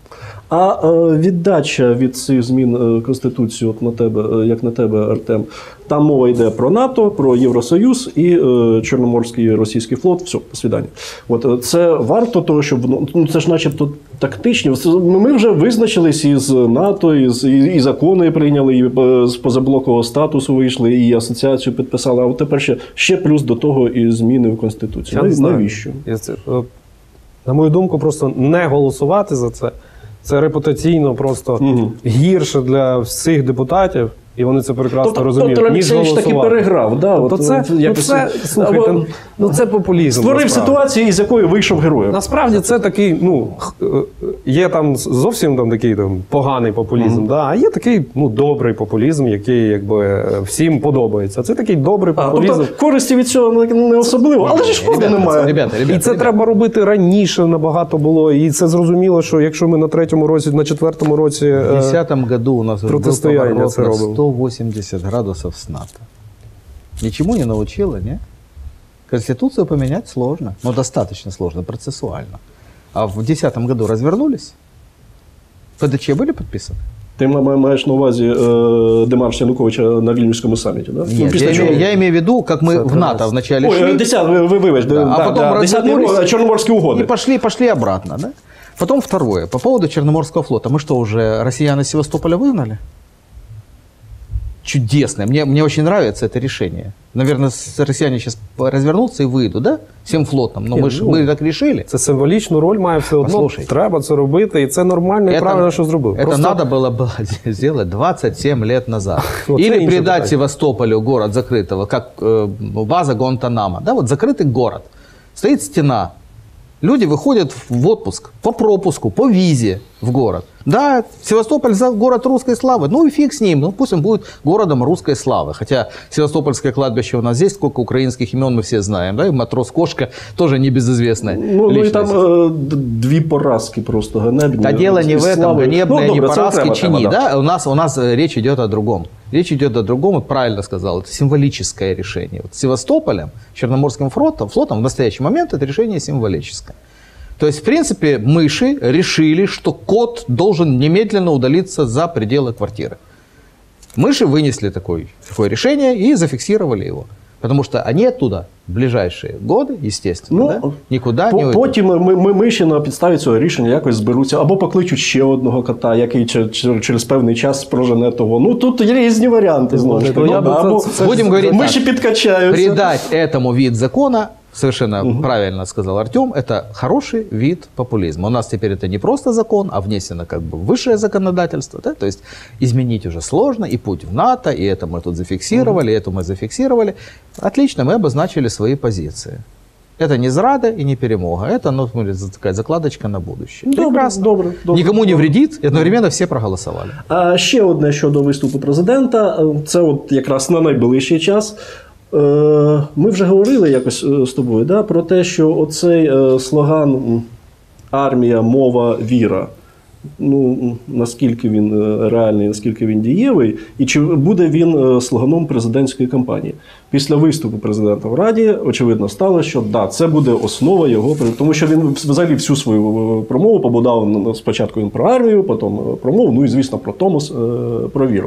А е, віддача від цих змін е, Конституції, от на тебе, е, як на тебе, Артем, там мова йде про НАТО, про Євросоюз і е, Чорноморський російський флот. Все, до свидання. От е, це варто того, щоб ну це ж, начебто, тактичні. Це, ми вже визначились із НАТО, із, і, і закони прийняли, і е, з позаблокового статусу вийшли, і асоціацію підписали. А от тепер ще, ще плюс до того і зміни в Конституції. Я не знаю. Навіщо? Я це, е, На мою думку, просто не голосувати за це, це репутаційно просто Угу. гірше для всіх депутатів, і вони це прекрасно Тобто, розуміють, тобто ніж Олексійович таки голосувати. переграв. Да? Тобто От, це, ну, якось- ну це, слухайте, Або ну це популізм. створив насправді. ситуацію, із якої вийшов героєм. Насправді це такий, ну, х- е, є там зовсім там такий там поганий популізм, Мгм. да, а є такий, ну, добрий популізм, який якби е, всім подобається. Це такий добрий А, популізм. тобто користі від цього не особливо, але ж шкоди Ребята, немає. Ребята, ребята, І це ребята. треба робити раніше набагато було. І це зрозуміло, що якщо ми на третьому році, на четвертому році. В е, две тысячи десятом году у нас был протистояние поворот на робил. сто восемьдесят градусов с НАТО. Ничему не научило, не? Конституцию поменять сложно, но достаточно сложно, процессуально. А в две тысячи десятом году развернулись? ПДЧ были подписаны? Ти ма- маєш на увазі е, демарш Януковича на Вільнюському саміті, да? Ну, Нет, після я, чого- имею, я имею в виду, как мы Это в НАТО раз. вначале Ой, шли, десят, ви, ви вибач, да, да, а да, потом да, десятий развернулись рік, Чорноморські угоди. и пошли, пошли обратно. Да? Потом второе, по поводу Черноморского флота. Мы что, уже россиян из Севастополя выгнали? Чудесное. Мне, мне очень нравится это решение. Наверное, с- россияне сейчас развернутся и выйдут, да? Всем флотом. Но Не, мы, ж, ну, мы так решили. Це символічну роль має все одно. Послухай. Треба це робити, і це нормально і правильно, що зробив. это Просто- надо было, было сделать двадцать семь лет назад. Вот это Или интересно, придать да. Севастополю город закрытого, как э, база Гуантанамо. Да, вот закрытый город. Стоит стена. Люди выходят в отпуск по пропуску, по визе в город. Да, Севастополь за город русской славы. Ну и фиг с ним. Ну пусть он будет городом русской славы. Хотя Севастопольское кладбище у нас здесь, сколько украинских имен мы все знаем. Да? И матрос-кошка тоже небезызвестная Ну, ну і там личность. е, д- дві поразки просто ганебні. Да дело не І в этом, слави. ганебные, Ну, не добре, це поразки, окрема чини. тема, да. Да? У, нас, у нас э, речь идет о другом. Речь идет о другом, вот правильно сказал, это символическое решение. Вот с Севастополем, Черноморским флотом, флотом в настоящий момент это решение символическое. То есть, в принципе, мыши решили, что кот должен немедленно удалиться за пределы квартиры. Мыши вынесли такое, такое решение и зафиксировали его. Потому что они оттуда в ближайшие годы, естественно, Ну, да, никуда По- не уйдут. Потім ми, ми, ми ще на підставі цього рішення якось зберуться, або покличуть ще одного кота, який чер- чер- через певний час прожене того. Ну тут є різні варіанти знову ж таки. Ну, я Ну, би це- або це- Будем говорить миші так. підкачаються. Придать этому вид закона совершенно угу. правильно сказал Артем, это хороший вид популизма. У нас теперь это не просто закон, а внесено как бы высшее законодательство. Да? То есть изменить уже сложно, и путь в НАТО, и это мы тут зафиксировали, угу. и это мы зафиксировали. Отлично, мы обозначили свои позиции. Это не зрада и не перемога. Это, ну, такая закладочка на будущее. Добре, Прекрасно. добре, добре. Никому не вредит, и одновременно все проголосовали. А ще одне щодо виступу президента. Це от якраз на найближчий час. Ми вже говорили якось з тобою, да, про те, що оцей слоган «Армія, мова, віра», ну, наскільки він реальний, наскільки він дієвий, і чи буде він слоганом президентської кампанії. Після виступу президента в Раді, очевидно, стало, що да, це буде основа його, тому що він взагалі всю свою промову побудав, спочатку він про армію, потім про мову, ну і, звісно, про Томос, про віру.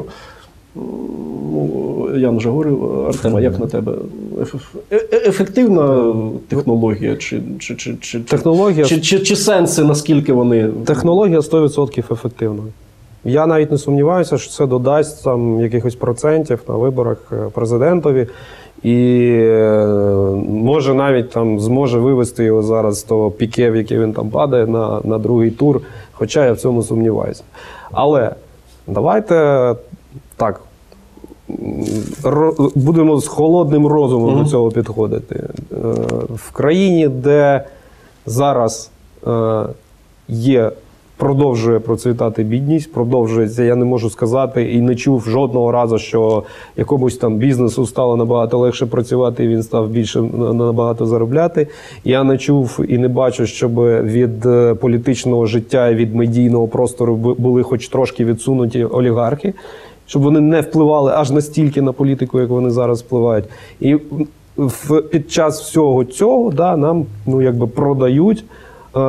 Ну, я вже говорив, Артема, як на тебе? Ефективна технологія? Чи, чи, чи, чи, технологія... чи, чи, чи сенси, наскільки вони... Технологія сто відсотків ефективна. Я навіть не сумніваюся, що це додасть там якихось процентів на виборах президентові. І може навіть там зможе вивести його зараз з того піке, в яке він там падає, на, на другий тур. Хоча я в цьому сумніваюся. Але давайте так, будемо з холодним розумом mm-hmm. до цього підходити. В країні, де зараз є, продовжує процвітати бідність, продовжується, я не можу сказати, і не чув жодного разу, що якомусь там бізнесу стало набагато легше працювати, і він став більше набагато заробляти. Я не чув і не бачу, щоб від політичного життя і від медійного простору були хоч трошки відсунуті олігархи, щоб вони не впливали аж настільки на політику, як вони зараз впливають. І в, під час всього цього да, нам ну, якби продають е,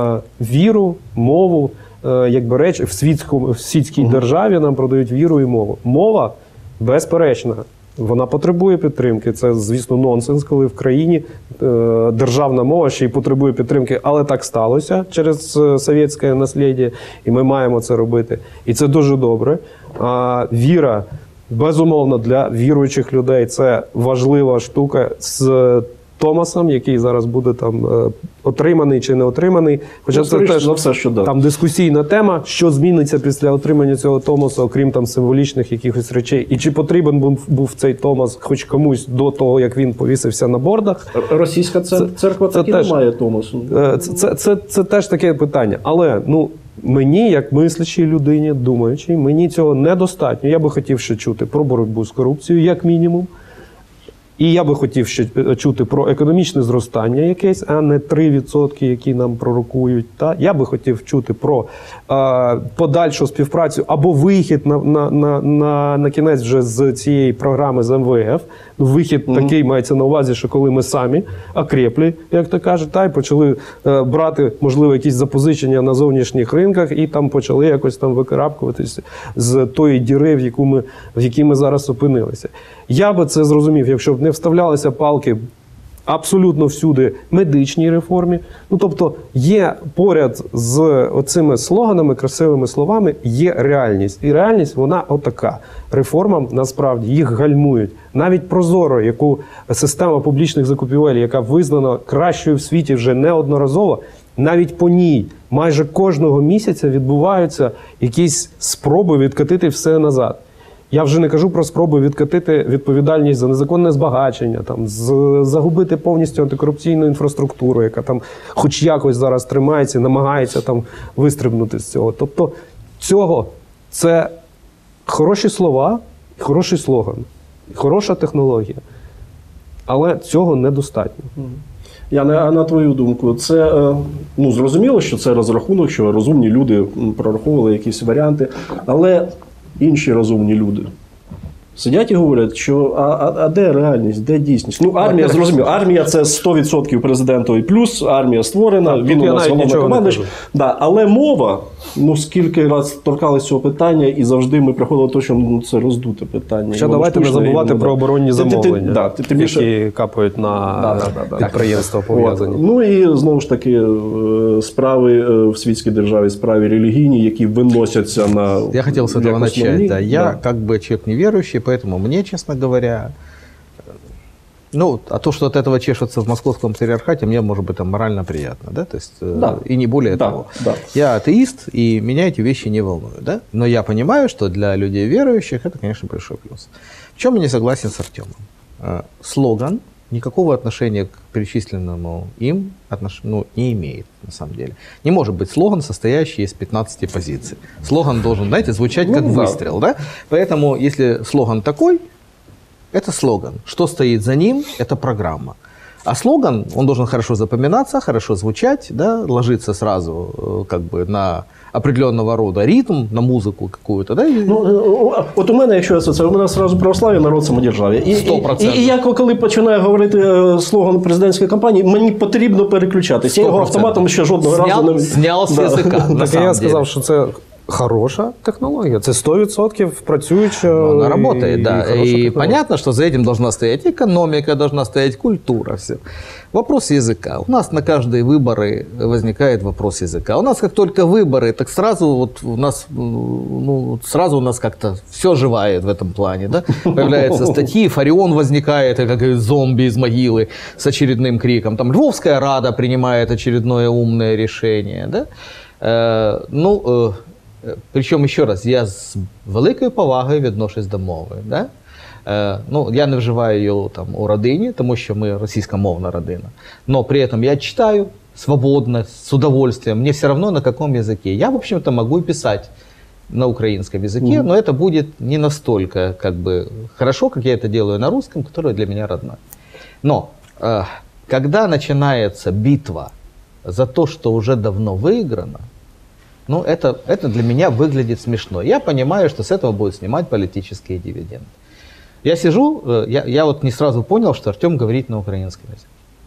віру, мову, е, якби речі, в, світському, в світській державі нам продають віру і мову. Мова безперечна. Вона потребує підтримки. Це, звісно, нонсенс, коли в країні е, державна мова ще й потребує підтримки. Але так сталося через е, совєтське наслідя, і ми маємо це робити. І це дуже добре. А віра, безумовно, для віруючих людей це важлива штука з Томасом, який зараз буде там е, отриманий чи не отриманий. Хоча ну, це теж все, що да. там дискусійна тема, що зміниться після отримання цього Томасу, окрім там символічних якихось речей. І чи потрібен був, був цей Томас хоч комусь до того, як він повісився на бордах. Російська церква це, таки це не має Томасу. Це, це, це, це, це теж таке питання. Але, ну, мені, як мислячій людині, думаючій, мені цього недостатньо. Я би хотів ще чути про боротьбу з корупцією, як мінімум. І я би хотів ще чути про економічне зростання якесь, а не три відсотки, які нам пророкують. Та? Я би хотів чути про е, подальшу співпрацю або вихід на, на, на, на, на кінець вже з цієї програми з ем ве еф. Вихід mm-hmm. такий мається на увазі, що коли ми самі окреплі, як то кажуть, та, і почали е, брати, можливо, якісь запозичення на зовнішніх ринках і там почали якось там викарабкуватися з тої діри, в, яку ми, в якій ми зараз опинилися. Я би це зрозумів, якщо б не вставлялися палки абсолютно всюди медичній реформі. Ну, тобто є поряд з оцими слоганами, красивими словами, є реальність. І реальність, вона отака. Реформам, насправді, їх гальмують. Навіть Прозоро, яку система публічних закупівель, яка визнана кращою в світі вже неодноразово, навіть по ній майже кожного місяця відбуваються якісь спроби відкатити все назад. Я вже не кажу про спроби відкатити відповідальність за незаконне збагачення, там, з, загубити повністю антикорупційну інфраструктуру, яка там хоч якось зараз тримається, намагається там вистрибнути з цього. Тобто цього це хороші слова, хороший слоган, хороша технологія. Але цього недостатньо. Яне, а на твою думку, це, ну, зрозуміло, що це розрахунок, що розумні люди прораховували якісь варіанти, але інші розумні люди сидять і говорять, що а, а, а де реальність, де дійсність? Ну, армія, зрозуміло, армія – це сто відсотків президентові плюс, армія створена, так, він у нас головнокомандувач. Да, але мова, ну, скільки раз торкалися цього питання, і завжди ми приходили до того, що ну, це роздуте питання. Ще давайте не забувати про оборонні замовлення, ти, ти, ти, ти, ти, які більше... капають на да, да, да, підприємства пов'язані. Ну і, знову ж таки, справи в світській державі, справи релігійні, які виносяться на... Я хотел с этого начать. Да. Я да. как бы человек неверующий, поэтому мне, честно говоря, Ну, а то, что от этого чешется в московском патриархате, мне, может быть, там морально приятно, да, то есть, э, Да. и не более Да, того. да. Я атеист, и меня эти вещи не волнуют, да, но я понимаю, что для людей верующих это, конечно, большой плюс. В чем я не согласен с Артемом? Э, Слоган никакого отношения к перечисленному им отнош... ну, не имеет, на самом деле. Не может быть слоган, состоящий из пятнадцати позиций. Слоган должен, знаете, звучать Ну, как да. выстрел, да, поэтому, если слоган такой, это слоган. Что стоит за ним, это программа. А слоган, он должен хорошо запоминаться, хорошо звучать, да, ложиться сразу э, как бы на определенного рода ритм, на музыку какую-то. Да, і- Ну, е, от у мене, якщо це, це у мене одразу православ'я, народ самодержав'я. І, Сто і, процентів. і я коли починаю говорити е, слоган президентської кампанії, мені потрібно переключатися. Я його Сто процентів. автоматом ще жодного разу Снял, не снял с Да. языка, на Так і самом я деле. сказав, що це хороша технологія. Це сто відсотків працююча. Но она і- работает, да. хороша И технологія. понятно, что за этим должна стоять экономика, должна стоять культура, все. Вопрос языка. У нас на каждые выборы возникает вопрос языка. У нас как только выборы, так сразу вот у нас, ну, сразу у нас как-то все живает в этом плане, да. Появляются статьи, Фарион возникает, и как зомби из могилы с очередным криком. Там Львовская Рада принимает очередное умное решение, да. Э, ну, э, Причому, ще раз, я з великою повагою відношусь до мови. Да? Е, ну, я не вживаю її там, у родині, тому що ми російськомовна родина. Но при этом я читаю свободно, с удовольствием. Мне все равно, на каком языке. Я, в общем-то, могу и писать на украинском языке, Мгм. но это будет не настолько как бы, хорошо, как я это делаю на русском, который для меня родной. Но э, когда начинается битва за то, что уже давно выиграно, ну, это, это для меня выглядит смешно. Я понимаю, что с этого будут снимать политические дивиденды. Я сижу, э, я, я вот не сразу понял, что Артем говорит на украинском языке.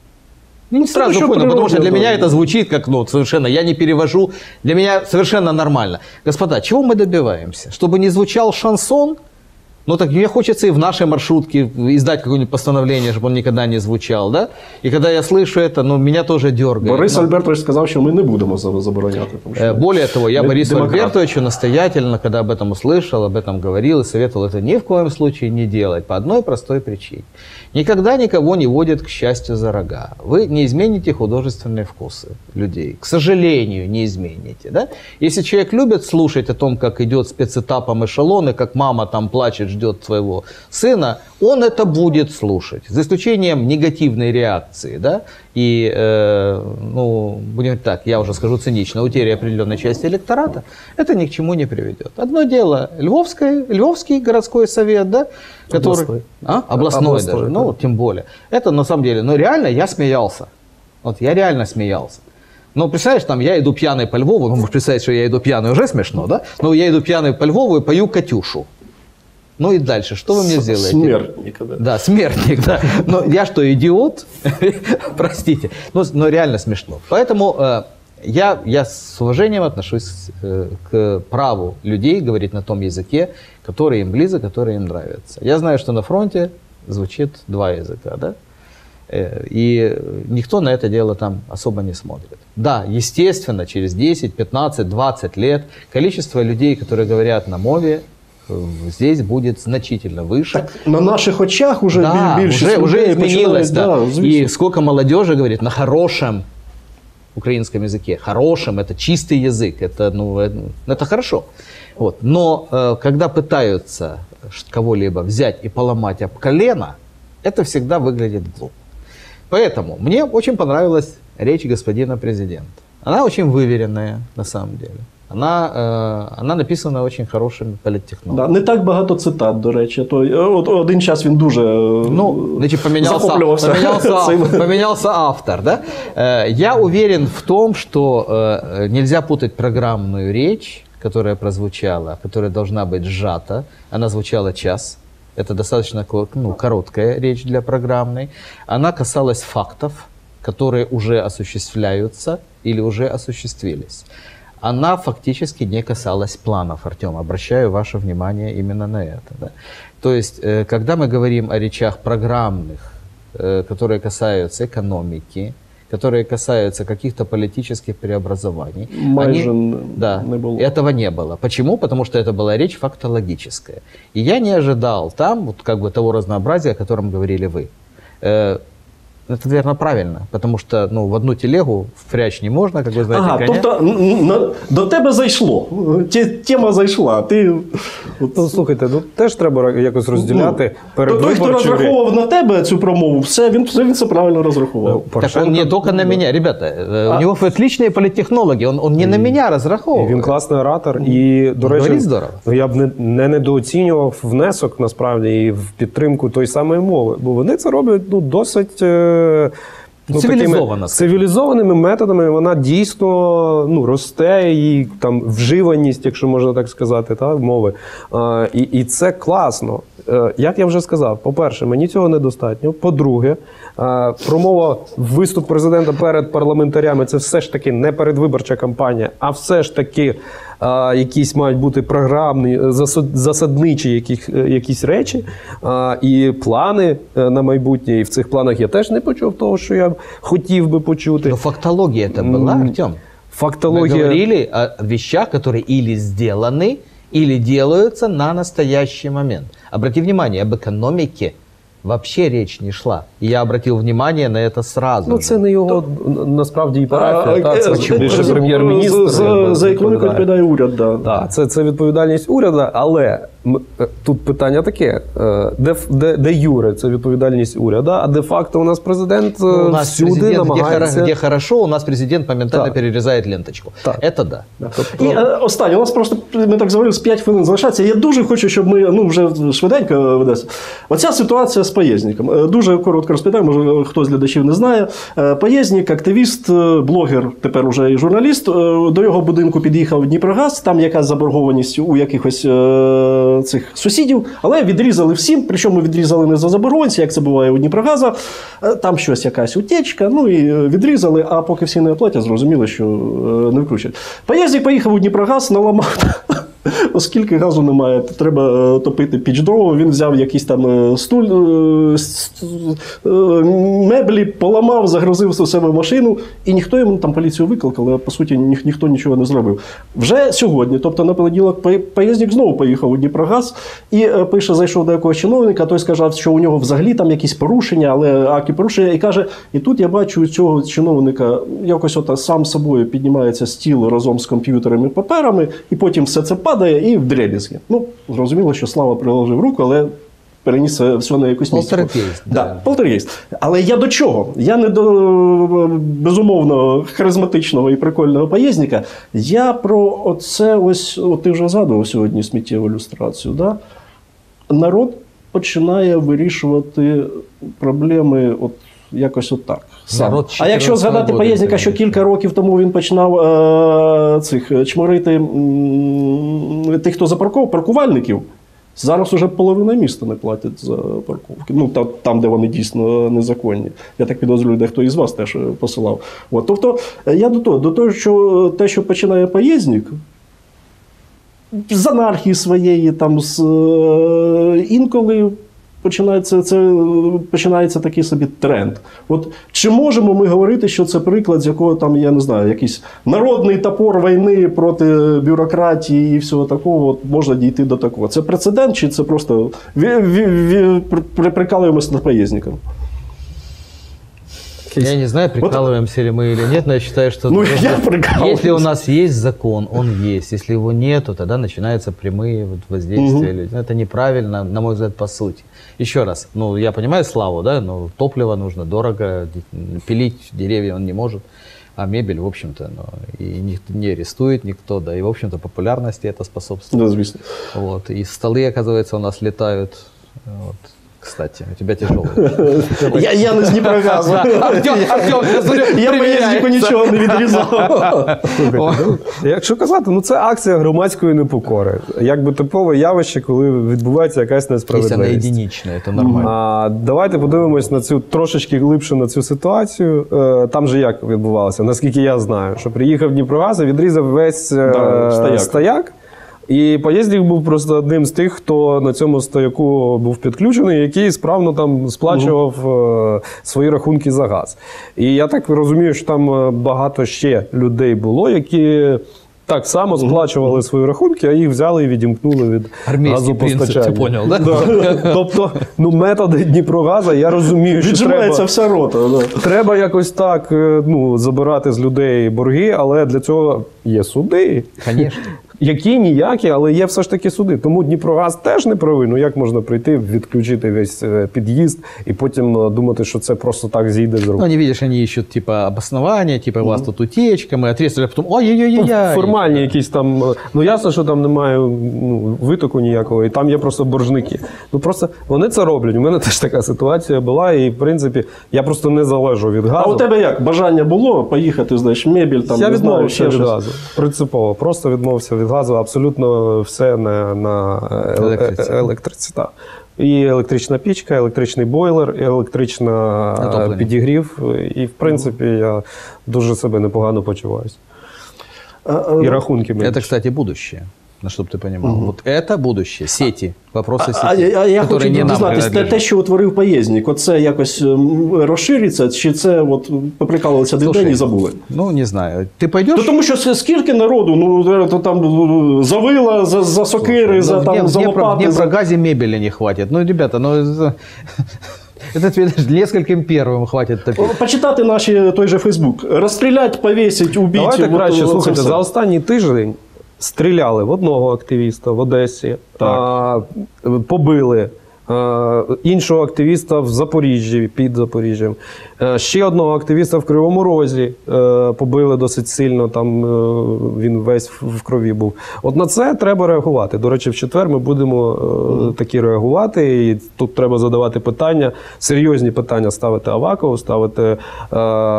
Ну, не сразу еще понял, потому что для природно, меня да. это звучит как, ну, совершенно, я не перевожу, для меня совершенно нормально. Господа, чего мы добиваемся? Чтобы не звучал шансон? Ну, так мне хочется и в нашей маршрутке издать какое-нибудь постановление, чтобы он никогда не звучал, да? И когда я слышу это, ну, меня тоже дергает. Борис Ну, Альбертович сказав, що ми не будемо за- забороняти. Тому що Э, Более того, я мы Борису демократы. Альбертовичу настоятельно, когда об этом услышал, об этом говорил и советовал это ни в коем случае не делать по одной простой причине. Никогда никого не водят к счастью за рога. Вы не измените художественные вкусы людей. К сожалению, не измените. Да? Если человек любит слушать о том, как идет спецэтапом эшелон, и как мама там плачет, ждет своего сына, он это будет слушать. За исключением негативной реакции. Да? И, э, ну, будем говорить так, я уже скажу цинично, утери определенной части электората, это ни к чему не приведет. Одно дело, Львовское, Львовский городской совет, да, который... Областной. А? Областной, Областной, даже, да. ну, вот тем более. Это на самом деле, ну, реально я смеялся. Вот я реально смеялся. Ну, представляешь, там я иду пьяный по Львову, ну, можешь представить, что я иду пьяный, уже смешно, да? Но я иду пьяный по Львову и пою «Катюшу». Ну и дальше, что вы мне сделаете? Смертник, да. Да, смертник, да. Но я что, идиот? Простите. Но, но реально смешно. Поэтому э, я, я с уважением отношусь э, к праву людей говорить на том языке, который им близок, который им нравится. Я знаю, что на фронте звучит два языка, да? Э, И никто на это дело там особо не смотрит. Да, естественно, через десять, пятнадцать, двадцать лет количество людей, которые говорят на мове, э, здесь будет значительно выше. Так, на наших очах уже Да, біль- більшість уже, уже людей изменилось, починають, да. звісно. И сколько молодежи говорит на хорошем украинском языке. Хорошем, это чистый язык, это, ну, это, это хорошо. Вот. Но э, когда пытаются ш- кого-либо взять и поломать об колено, это всегда выглядит глупо. Поэтому мне очень понравилась речь господина президента. Она очень выверенная, на самом деле. Она, э, она написана очень хорошими Да, політтехнологами. не так багато цитат, до речі. То, е, от, один час він дуже е, Ну, значит, поменялся, захоплювався поменялся, цим. поменялся автор, да? Э, Я уверен в том, что э, нельзя путать программную речь, которая прозвучала, которая должна быть сжата. Она звучала час. Это достаточно ко- ну, короткая речь для программной. Она касалась фактов, которые уже осуществляются или уже осуществились. Она фактически не касалась планов, Артем. Обращаю ваше внимание именно на это. Да? То есть, э, когда мы говорим о речах программных, э, которые касаются экономики, которые касаются каких-то политических преобразований, майже они- не- да, не було. этого не было. Почему? Потому что это была речь фактологическая. И я не ожидал там вот как бы того разнообразия, о котором говорили вы. Э, Это, наверное, правильно, потому что ну, в одну телегу впрячь не можна, як ви знаєте, Ага, коня. тобто н- на- до тебе зайшло. Ті- Тема зайшла. Ти, от, Ну, слухайте, ну теж треба якось розділяти ну, перед той, хто розраховував на тебе цю промову, все, він, він все правильно розрахував. Так он не только на меня. Ребята, э, у него отличные политтехнологи, он, он не на меня разраховывает. Він класний оратор, і, до речі, говорить здорово. ну, я б не, не недооцінював внесок насправді і в підтримку тої самої мови, бо вони це роблять ну, досить е, ну, Цивілізовано, такими скажімо. цивілізованими методами. Вона дійсно ну, росте, і там вживаність, якщо можна так сказати, та, мови. Е, і, і це класно. Е, як я вже сказав, по-перше, мені цього недостатньо. По-друге, е, промова, виступ президента перед парламентарями – це все ж таки не передвиборча кампанія, а все ж таки е, якісь мають бути програмні, засад- засадничі яких, е, якісь речі е, і плани е, на майбутнє. І в цих планах я теж не почув того, що я хотів би почути. Но фактология это была, М, Артем. Мы Фактологія... говорили о вещах, которые или сделаны, или делаются на настоящий момент. Обрати внимание, об экономике вообще речь не шла. И я обратил внимание на это сразу. Ну, же. це не його насправді і парафія. А, та, це е, більше за- прем'єр-міністр. За, якби, за економіку відповідає. відповідає уряд, да. Так, це, це відповідальність уряду, але м, е, тут питання таке: е, де, ф- де, де юре це відповідальність уряду, а де факто у нас президент е, Ну, у нас всюди президент, где, намагається. хоро- где хорошо, у нас президент моментально Так. перерезает ленточку. Так. Это да. І е, останнє, у нас просто, ми так говорили, з п'ять хвилин залишається. Я дуже хочу, щоб ми, ну, вже швиденько ведеться. Оця ситуація з Поєзніком. Е, Дуже коротко розповідаю, може хтось з глядачів не знає. Е, Поєзнік, активіст, е, блогер, тепер уже і журналіст. Е, До його будинку під'їхав Дніпрогаз, там якась заборгованість у якихось е, цих сусідів, але відрізали всім, причому відрізали не за заборгованість, як це буває у Дніпрогаза. Е, Там щось якась утечка, ну і е, відрізали, а поки всі не оплатять, зрозуміло, що е, не вкручать. Поєзнік поїхав у Дніпрогаз, наламав. Оскільки газу немає, треба е, топити піч дрова, він взяв якийсь там е, стуль, е, с- е, меблі, поламав, загрузив у себе в машину, і ніхто йому там поліцію викликав, але по суті ні, ніхто нічого не зробив. Вже сьогодні, тобто на понеділок, Пое- Поєзнік знову поїхав у Дніпрогаз і е, пише, зайшов до якогось чиновника, той сказав, що у нього взагалі там якісь порушення, але акі порушення, і каже, і тут я бачу у цього чиновника якось от сам собою піднімається стіл разом з комп'ютерами і паперами, і потім все це падає і в дребізги. Ну, зрозуміло, що Слава приложив руку, але переніс це все на якусь місце. Полтергейст, Да, да. полтергейст. Але я до чого? Я не до безумовно харизматичного і прикольного Поєзніка. Я про оце ось, от ти вже згадував сьогодні сміттєву люстрацію. Да? Народ починає вирішувати проблеми от якось отак. Сам. Народ А якщо чотирнадцятого згадати года Поєзніка, це що вирішує. кілька років тому він починав е- цих чморити м, тих, хто запаркував, паркувальників, зараз уже половина міста не платять за парковки. Ну, та, там, де вони дійсно незаконні. Я так підозрюю, дехто із вас теж посилав. От, тобто, е, я до того, до того, що те, що починає Поєзнік, з анархії своєї, там, з, е, інколи починається, це, починається такий собі тренд. От, чи можемо ми говорити, що це приклад, з якого там, я не знаю, якийсь народний топор війни проти бюрократії і всього такого, от, можна дійти до такого? Це прецедент, чи це просто ві, ві, ві, при, прикалуємося над Поєзніком? Я не знаю, прикалываемся ли мы или нет, но я считаю, что Ну, если, я прикалываюсь. если у нас есть закон, он есть. Если его нету, тогда начинаются прямые вот воздействия людей. Ну, это неправильно, на мой взгляд, по сути. Еще раз, ну, я понимаю Славу, да, но топливо нужно дорого, пилить деревья он не может, а мебель, в общем-то, ну, и никто не арестует никто, да, и, в общем-то, популярности это способствует. Да, звісно. Вот, и столы, оказывается, у нас летают, вот. Кстати, у тебя тяжелый. Я, я не з Дніпрогазу. Артем, Артем, я смотрю, Я Поєзніку нічого не відрізав. Ну, якщо казати, ну це акція громадської непокори. Якби типове явище, коли відбувається якась Если она несправедливість. единичная, это нормально. А, давайте подивимось на цю трошечки глибше на цю ситуацію. Е, там же як відбувалося, наскільки я знаю, що приїхав Дніпрогаз і відрізав весь е, Да, стояк. стояк. І Поєзнік був просто одним з тих, хто на цьому стояку був підключений, який справно там сплачував е, свої рахунки за газ. І я так розумію, що там е, багато ще людей було, які так само сплачували свої рахунки, а їх взяли і відімкнули від Армійський принцип, газопостачання. ти поняв, да? Да. Тобто, ну, методи Дніпрогаза, я розумію, що Віджимається треба, вся рота. Да. треба якось так е, ну, забирати з людей борги, але для цього є суди. Конечно. Які ніякі, але є все ж таки суди. Тому Дніпрогаз теж не правий. Ну як можна прийти, відключити весь е, під'їзд і потім е, думати, що це просто так зійде з рук? Ну, они, видишь, они ищут, типа, обоснования, типа, у вас тут утечка, мы ответствовали, а потом, ой-ой-ой-ой. Формальні якісь там. е, Ну ясно, що там немає ну, витоку ніякого, і там є просто боржники. Ну просто вони це роблять. У мене теж така ситуація була, і в принципі я просто не залежу від газу. А у тебе як? Бажання було поїхати, знаєш, мебель, там, Я не знаю, відмовився ще від щось? газу. Принципово. Просто відмовився від газу. Абсолютно все на, на е- Електриці. е- електриці. Так. І електрична пічка, електричний бойлер, електрична Отоплення. підігрів. І, в принципі, я дуже себе непогано почуваюся. А, а, І рахунки менше. Это, кстати, будущее. На чтобы ты понимал. Вот это будущее. Сети. Вопросы А, а, сети. а я которые хочу не нам дізнатися, те, те, принадлежат. що утворив Поєзнік, оце якось ем, розшириться, чи це от поприкалувалися один Слушай, день і забули? Ну, не знаю. Ты пойдешь? Ну, тому що с- скільки народу, ну, то там е, за вила, за, за сокири, за, Ну, в там, Днеп- за Днепро- лопати. В За... Днепрогазе мебели не хватит. Ну, ребята, ну... это- Это тебе даже нескольким первым хватит топить. Почитати наші, той же Фейсбук. Розстрілять, повісить, убити. Давайте от, краще, от, слухайте, це все. за останній тиждень стріляли в одного активіста в Одесі, а, побили а, іншого активіста в Запоріжжі, під Запоріжжям, а, ще одного активіста в Кривому Розі е, побили досить сильно, там е, він весь в в крові був. От на це треба реагувати. До речі, в четвер ми будемо е, такі реагувати, і тут треба задавати питання, серйозні питання ставити Авакову, ставити е,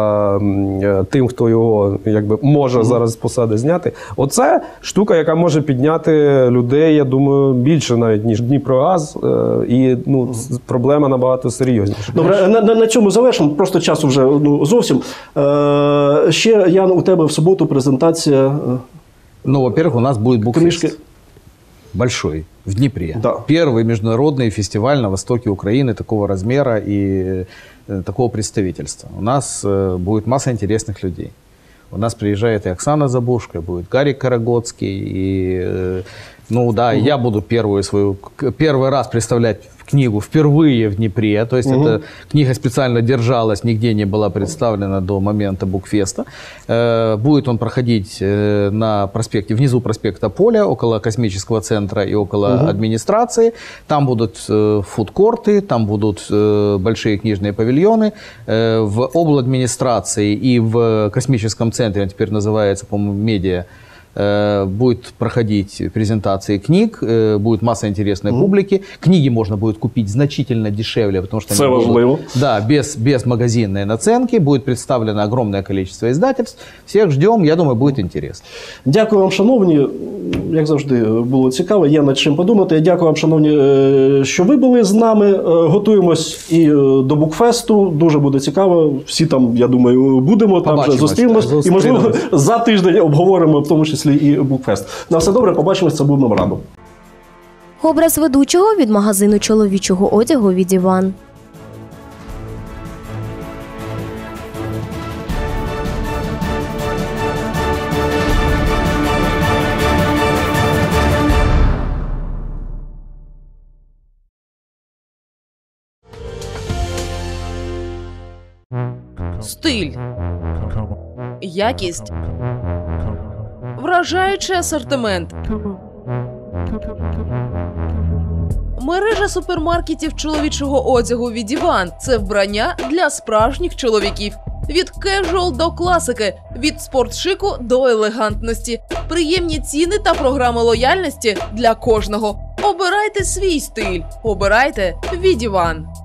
м, тим, хто його якби може зараз з посади зняти. Оце штука, яка може підняти людей, я думаю, більше навіть, ніж Дніпрогаз, е, і ну, з- проблема набагато серйозніша. Добре, на, на, на цьому завершимо. Просто часу вже ну, зовсім. Е, ще, Ян, у тебе в суботу презентація. е, Ну, во-первых, у нас будет букфест. Книжки. Большой, в Днепре. Да. Первый международный фестиваль на востоке Украины такого размера и э, такого представительства. У нас э, будет масса интересных людей. У нас приезжает и Оксана Забушка, будет Гарик Карагодский, и, э, ну да, Угу. я буду первую свою, к- первый раз представлять книгу впервые в Днепре. То есть Угу. эта книга специально держалась, нигде не была представлена до момента букфеста. Э, будет он проходить э, на проспекте, внизу проспекта Поля, около космического центра и около Угу. администрации. Там будут э, фудкорты, там будут э, большие книжные павильоны. Э, в обладминистрации и в космическом центре, он теперь называется, по-моему, медиа, э, будет проходить презентации книг, э, будет масса интересной публики. Книги можно будет купить значительно дешевле, потому что Це они будут- важливо. да, без, без магазинной наценки. Будет представлено огромное количество издательств. Всех ждем, я думаю, будет интересно. Дякую вам, шановні. Як завжди, було цікаво, є над чим подумати. Дякую вам, шановні, е, що ви були з нами. Е, Готуємось і е, до Букфесту. Дуже буде цікаво. Всі там, я думаю, будемо. Там вже Побачимось, зустрінемось. так. І, можливо, Зустрінемось. за тиждень обговоримо, в тому числі і Букфест. На все добре, побачимось. Це був Меморандум. Образ ведучого від магазину чоловічого одягу від Іван. Стиль, якість, вражаючий асортимент. Мережа супермаркетів чоловічого одягу від Іван – це вбрання для справжніх чоловіків. Від кежуал до класики, від спортшику до елегантності. Приємні ціни та програми лояльності для кожного. Обирайте свій стиль. Обирайте від Іван.